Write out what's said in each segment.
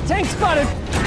Tank spotted!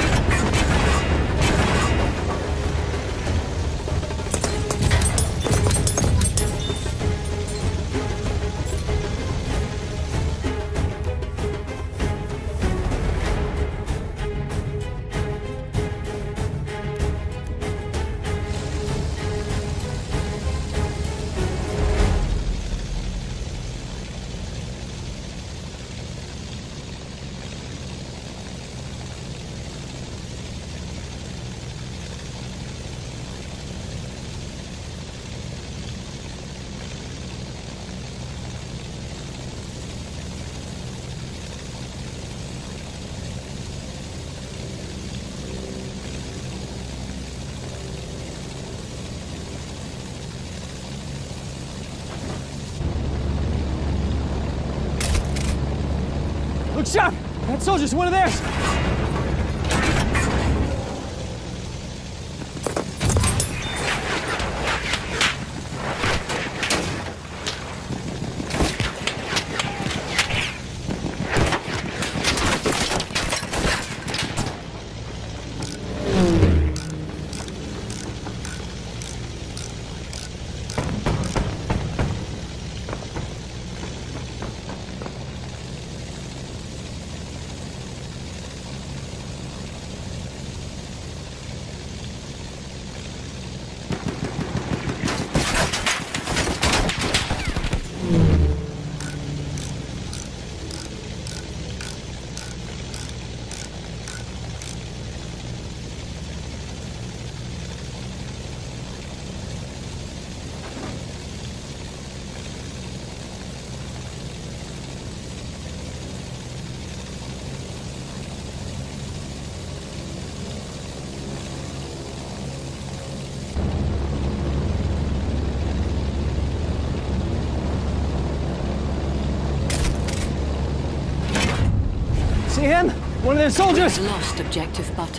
Look sharp! That soldier's one of theirs! See him? One of their soldiers! We've lost objective butter.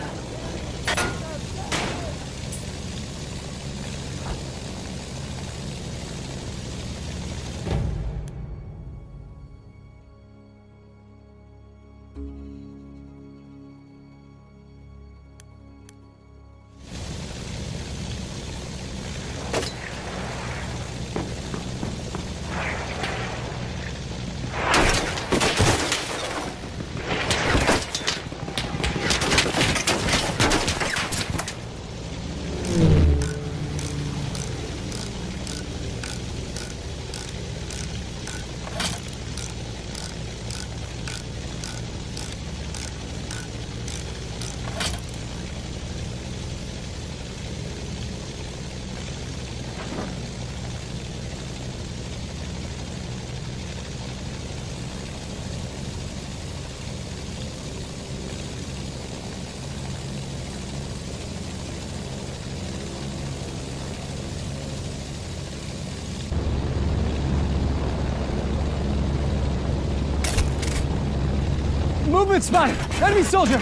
Movement spotted! Enemy soldier!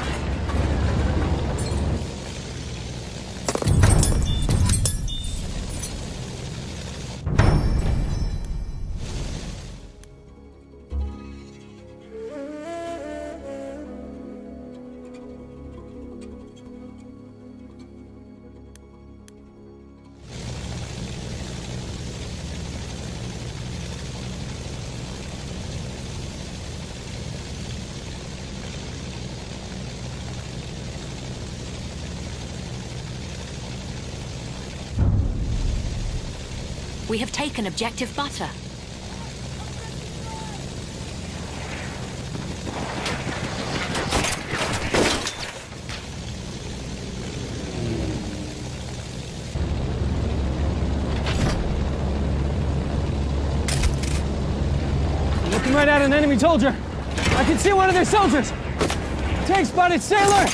We have taken objective butter. Looking right at an enemy soldier. I can see one of their soldiers. Tank spotted, stay alert!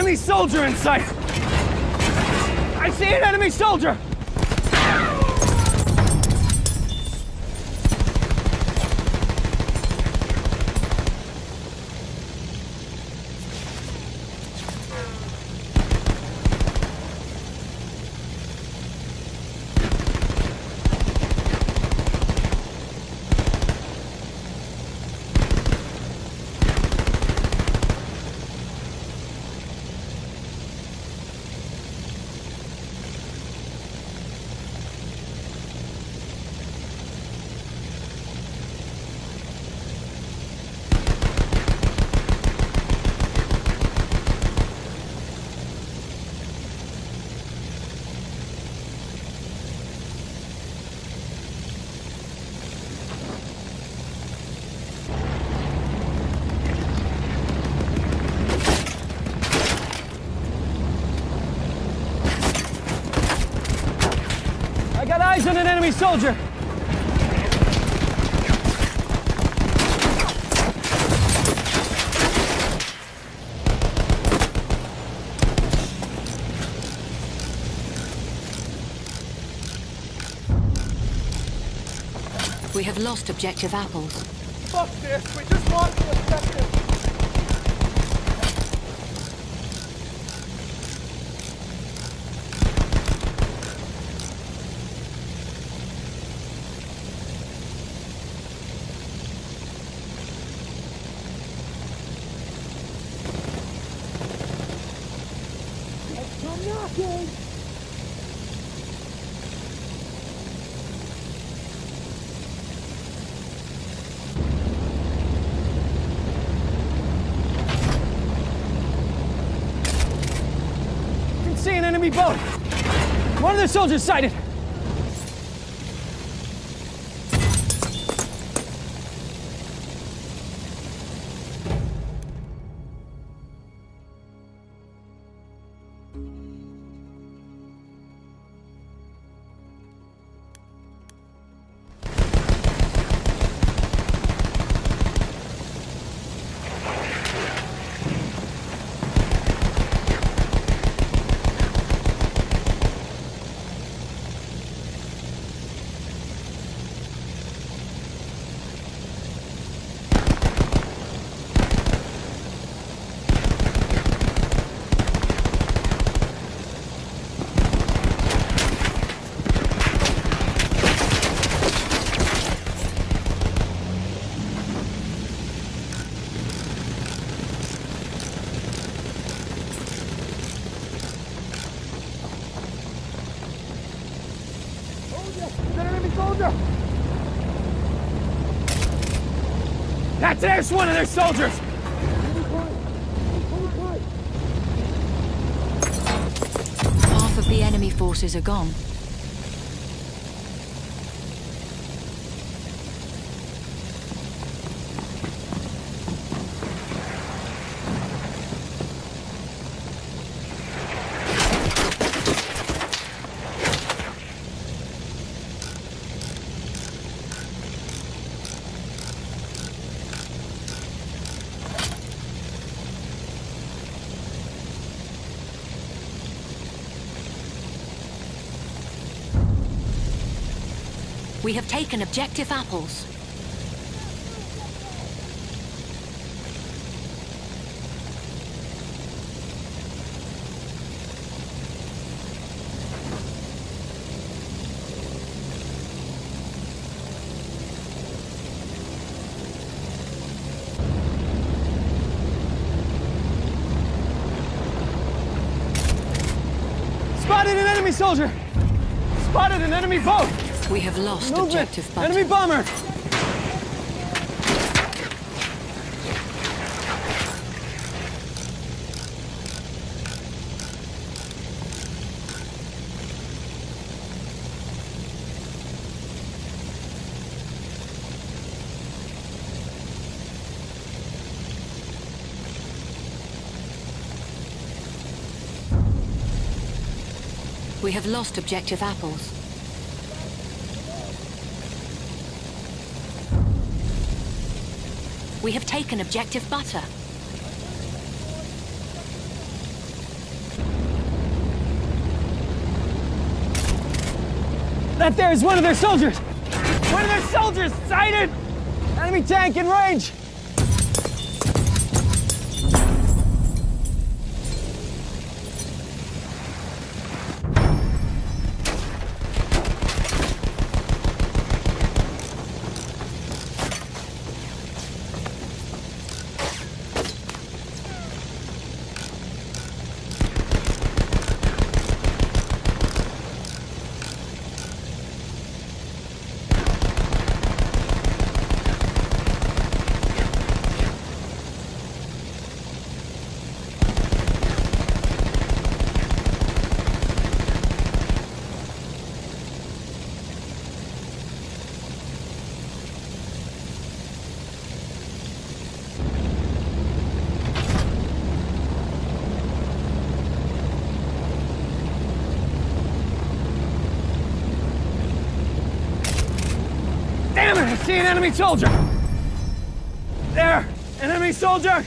enemy soldier in sight! I see an enemy soldier! Eyes on an enemy soldier! We have lost objective apples. Fuck this, we just want the objective! Come knocking! I can see an enemy boat! One of the soldiers sighted! There's one of their soldiers! Half of the enemy forces are gone. We have taken objective apples. Spotted an enemy soldier! Spotted an enemy boat! We have lost Movement. objective butter. Enemy bomber! We have lost objective apples. We have taken objective butter. That there is one of their soldiers! One of their soldiers sighted! Enemy tank in range! Damn it! I see an enemy soldier! There! Enemy soldier!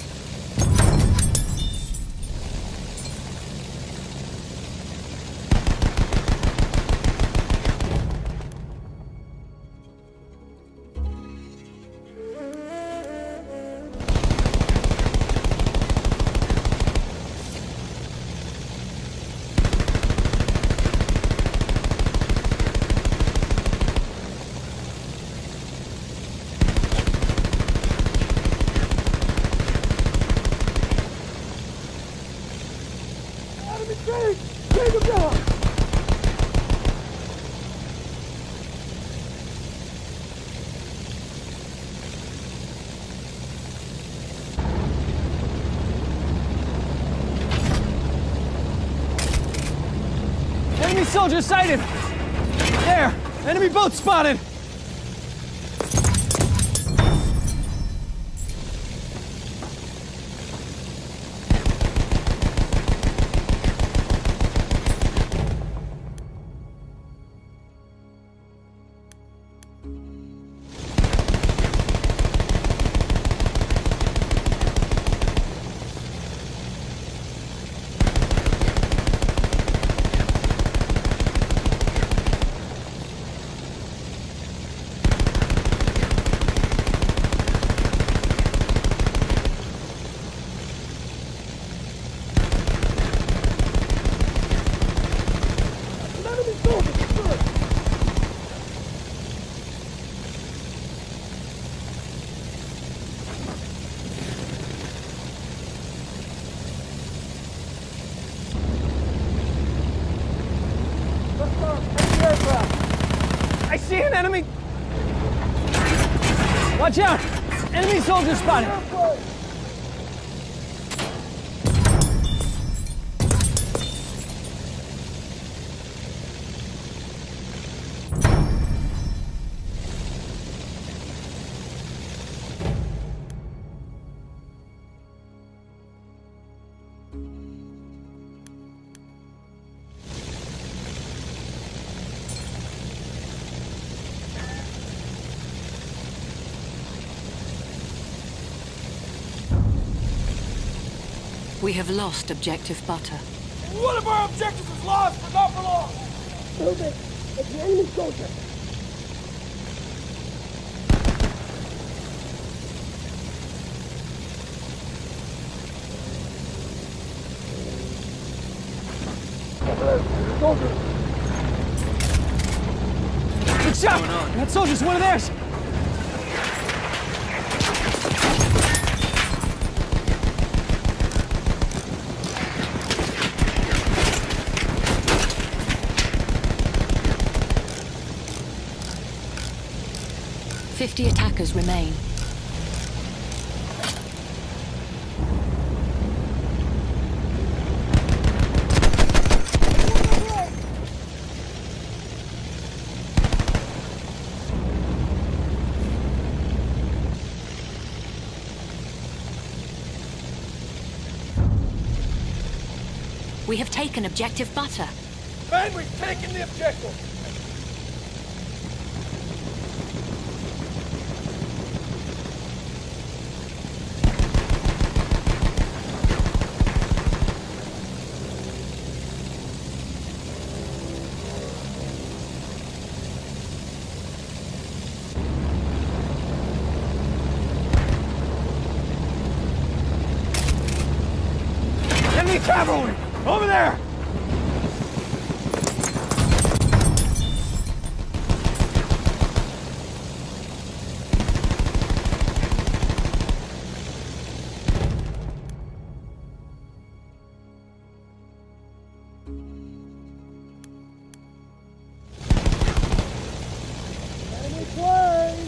Take him down! Enemy soldier sighted! There! Enemy boat spotted! I see an enemy! Watch out! Enemy soldier spotted! We have lost objective butter. One of our objectives is lost, but not for long. Move it. It's an enemy soldier. Soldier. Good shot! That soldier's one of theirs! "50 attackers remain. We have taken objective butter. Men, we've taken the objective. Enemy cavalry! Over there! Enemy plane!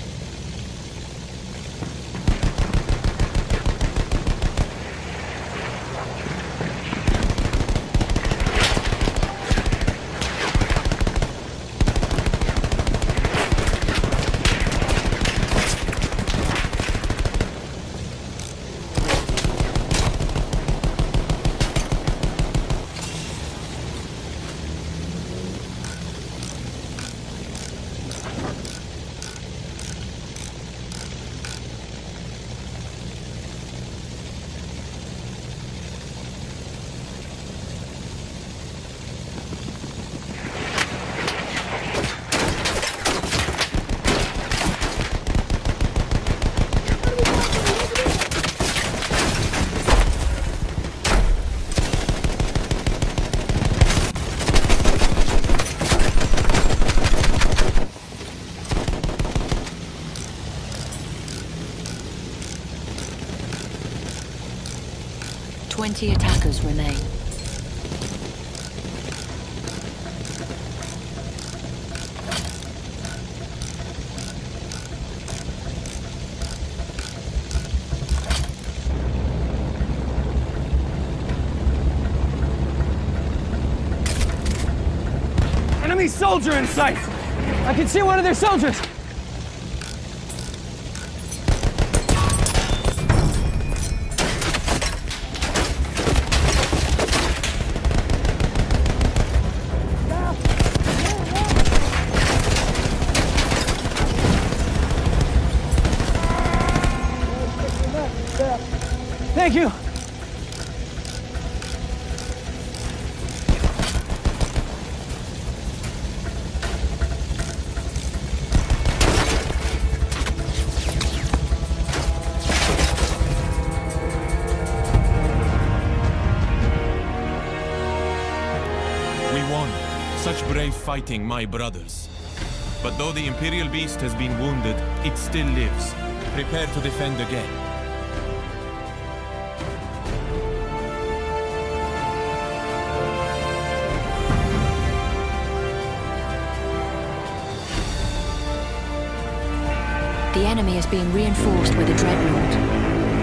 Twenty attackers remain. Enemy soldier in sight! I can see one of their soldiers! Thank you! We won. Such brave fighting, my brothers. But though the Imperial Beast has been wounded, it still lives. Prepare to defend again. The enemy is being reinforced with a dreadnought.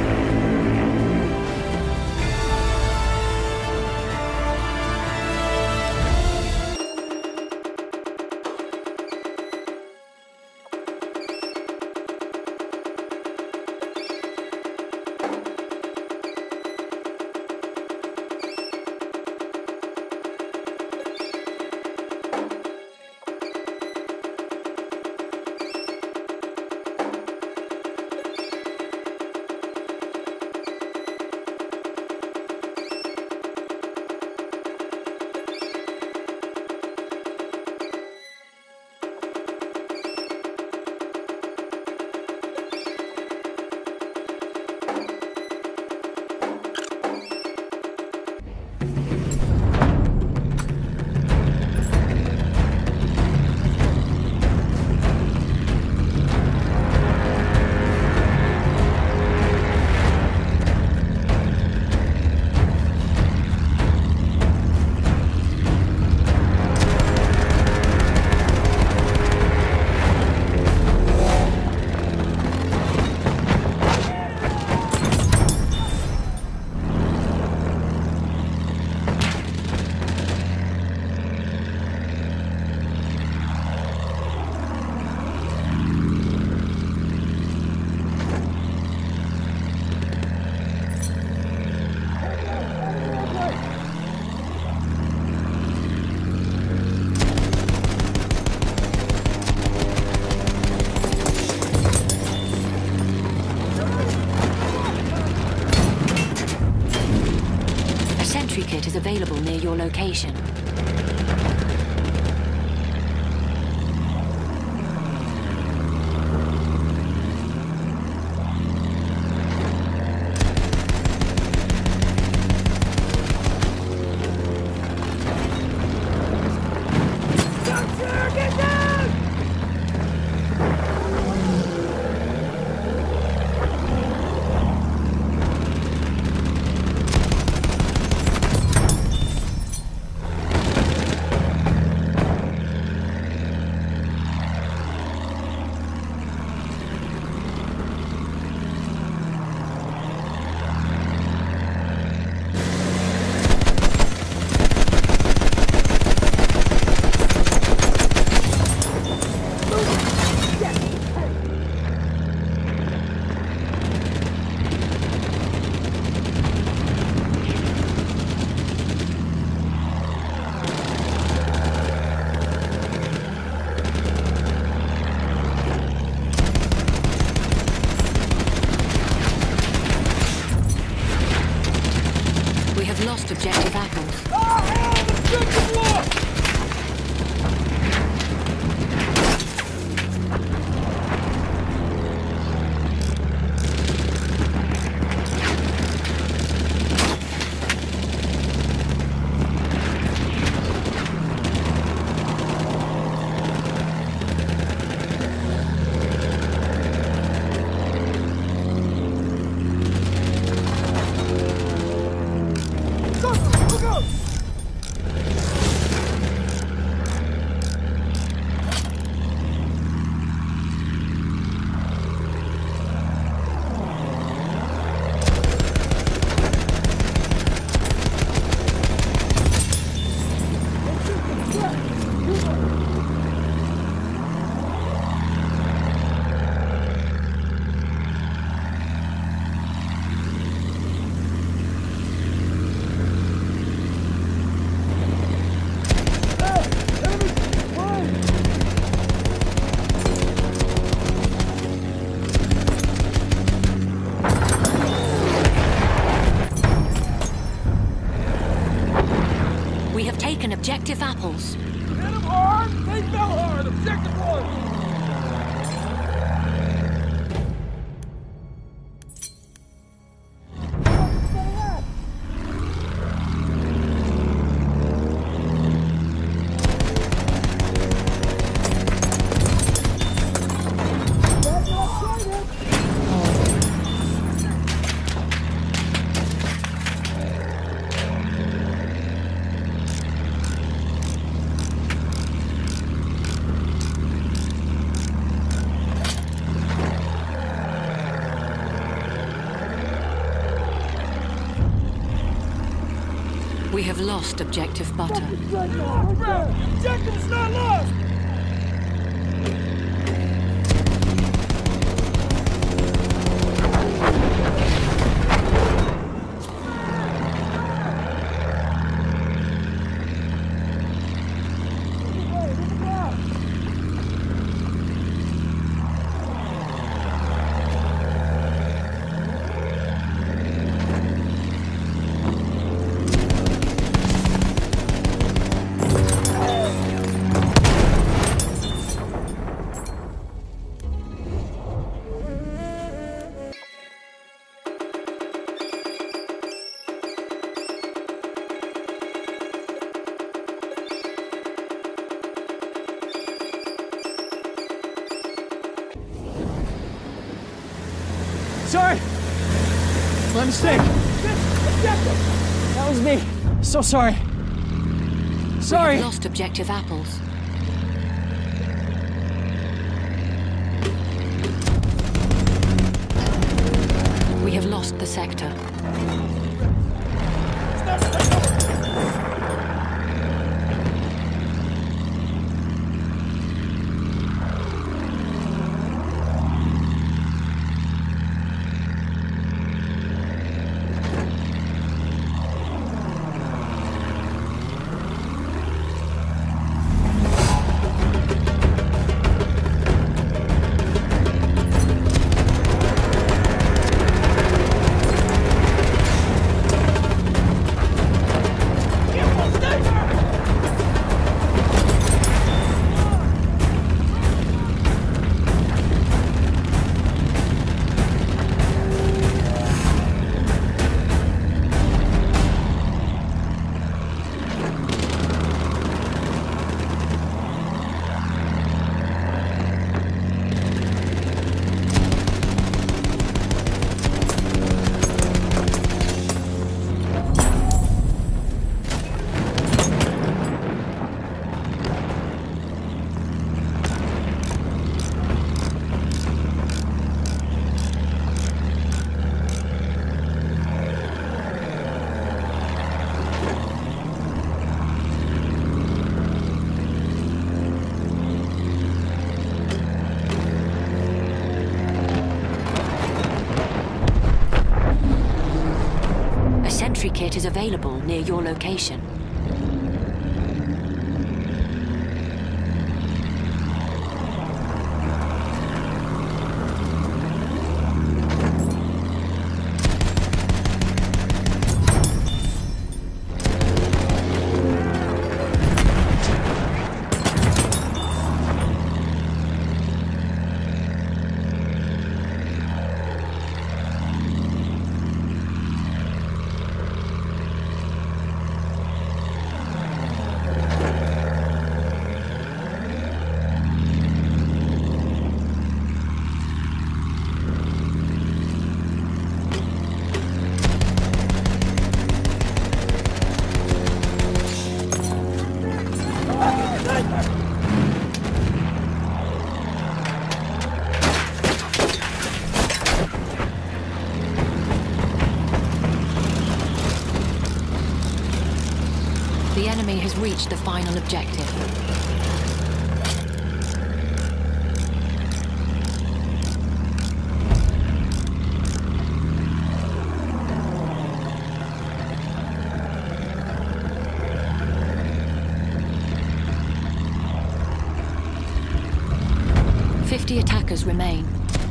Kit is available near your location. lost objective apples. Objective lost! Objective apples. Hit them hard! They fell hard! Objective one! We have lost objective butter. Objective's not lost! Sorry! My mistake! That was me. So sorry. Sorry! We have lost objective apples. We have lost the sector. Sentry kit is available near your location. enemy has reached the final objective. Attackers remain.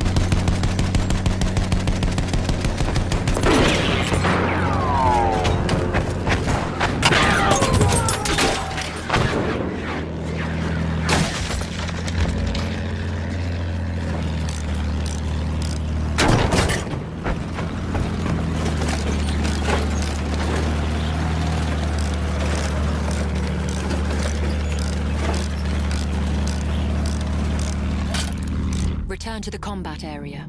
Return to the combat area.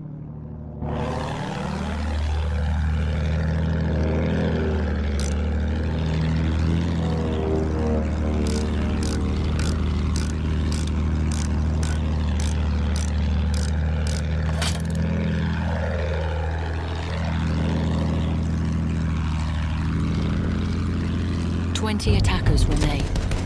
Twenty attackers remain.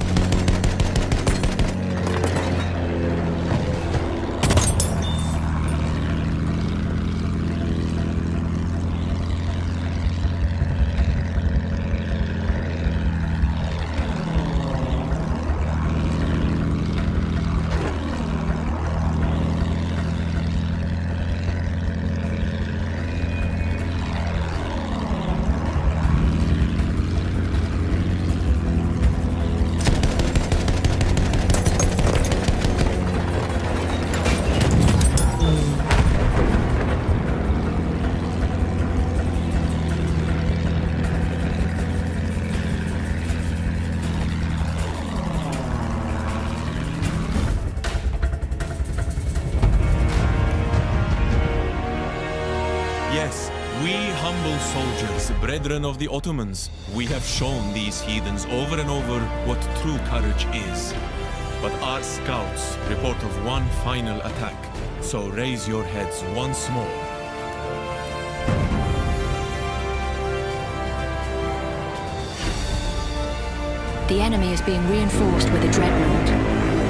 Yes, we humble soldiers, brethren of the Ottomans, we have shown these heathens over and over what true courage is. But our scouts report of one final attack, so raise your heads once more. The enemy is being reinforced with a dreadnought.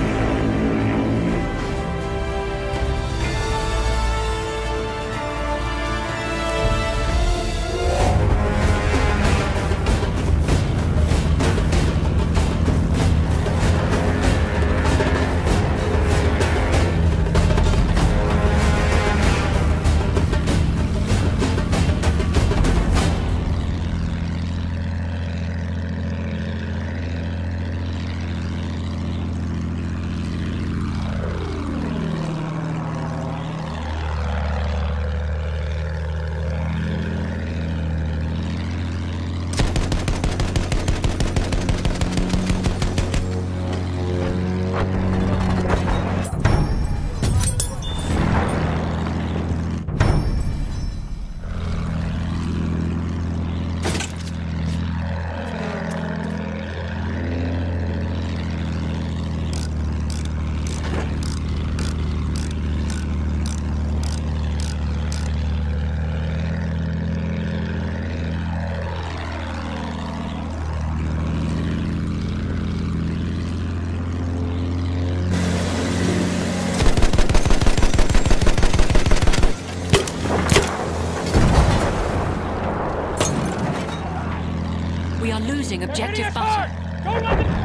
We are losing objective butter. Don't let them...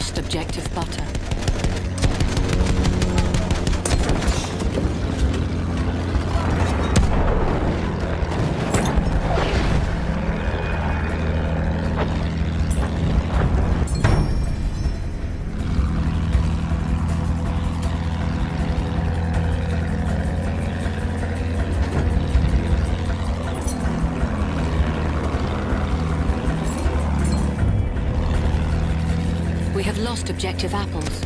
lost objective butter. We have lost objective apples.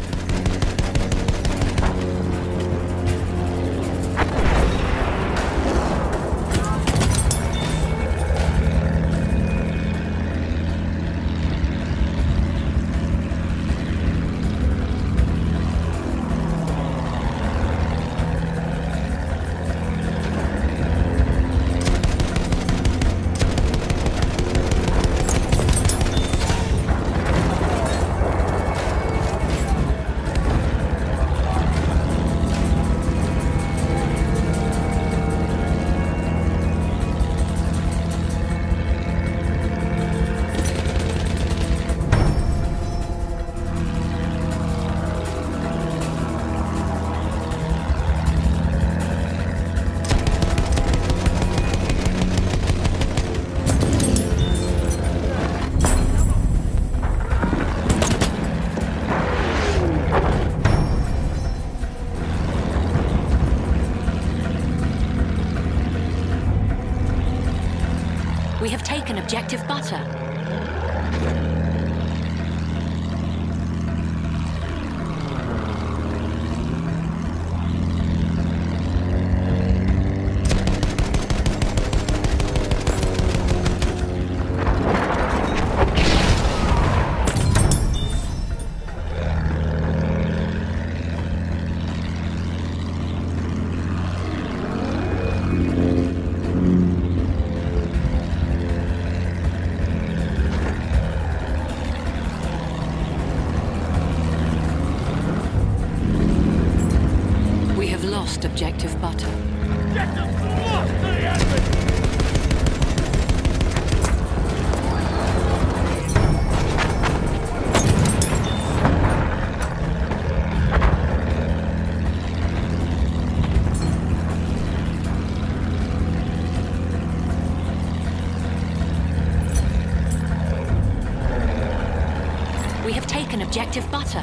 We have taken objective butter. Lost objective butter. Objective lost to the enemy! We have taken objective butter.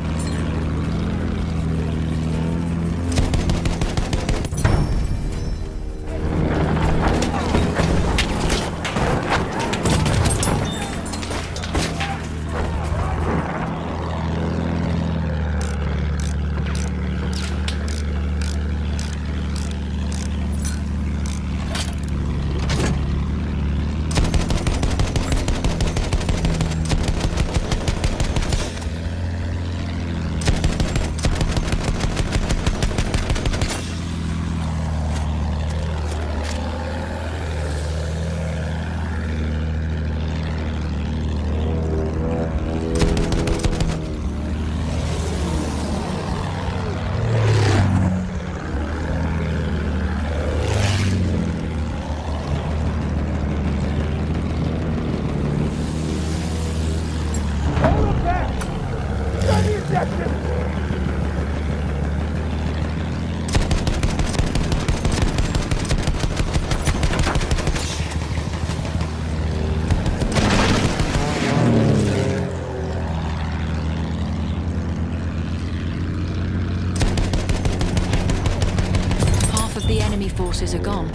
The enemy forces are gone.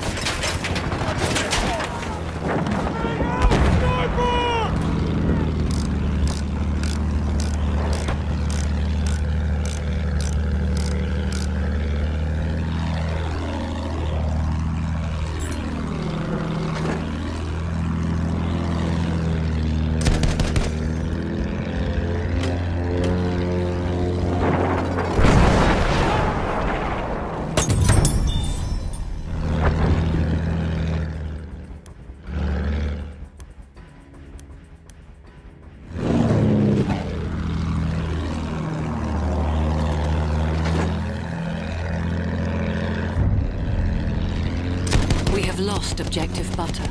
Lost objective butter.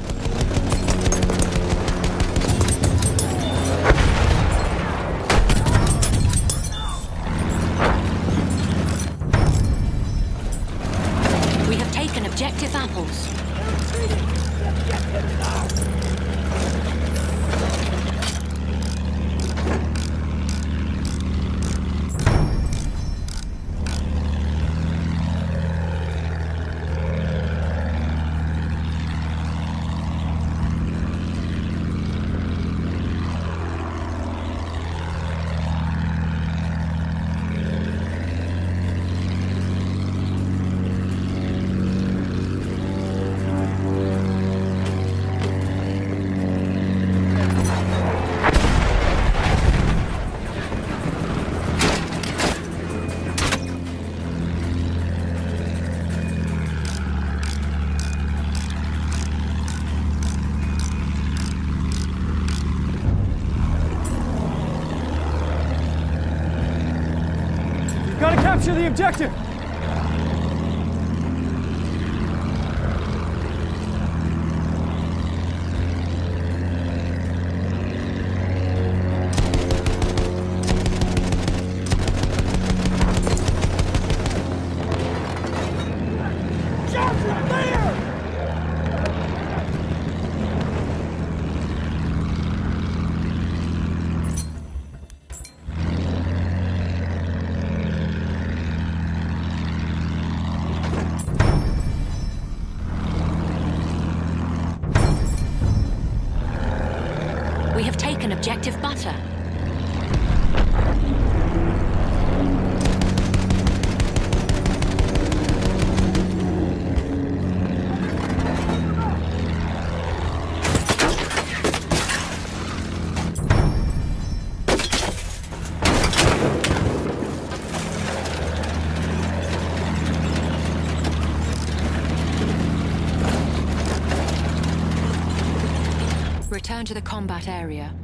capture the objective! We have taken objective butter. Return to the combat area.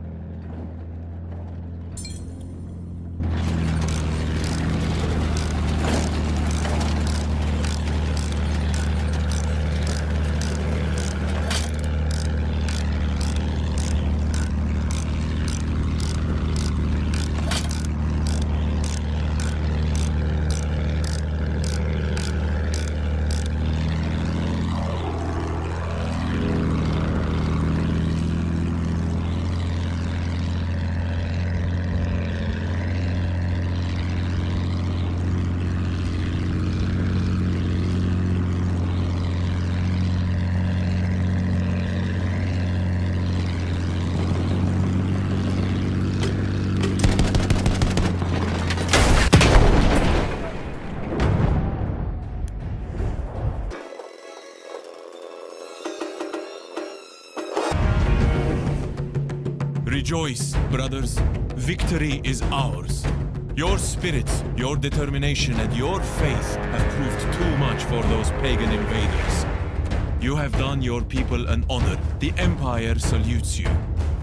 Rejoice, brothers. Victory is ours. Your spirit, your determination, and your faith have proved too much for those pagan invaders. You have done your people an honor. The Empire salutes you.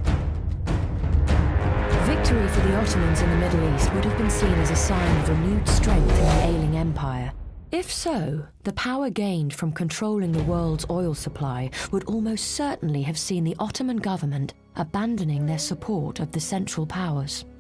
Victory for the Ottomans in the Middle East would have been seen as a sign of renewed strength in the ailing empire. If so, the power gained from controlling the world's oil supply would almost certainly have seen the Ottoman government abandoning their support of the Central Powers.